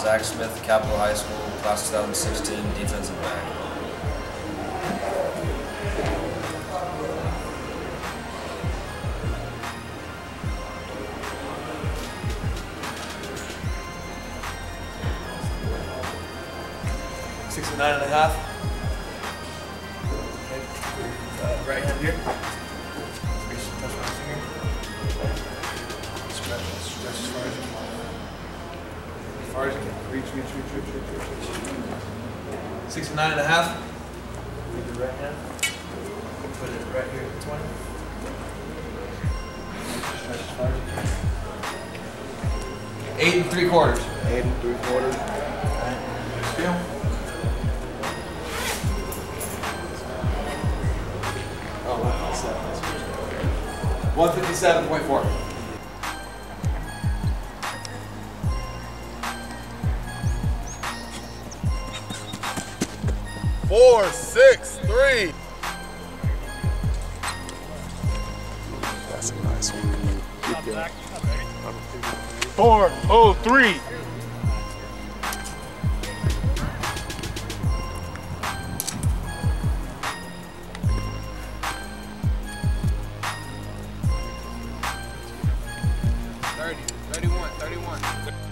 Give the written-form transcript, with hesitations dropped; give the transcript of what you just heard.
Zach Smith, Capital High School, class 2016, defensive back. Six and 9.5. Right hand here. Reach, touch my finger. Stretch as far as you can. As far as you can. Reach. 6 and 9.5. Take your right hand. Put it right here at 20. Stretch as far as you can. 8 3/4. 8 3/4. Alright. Feel. Oh, 157.4. Four, 6, 3. That's a nice one. 403. Thirty-one.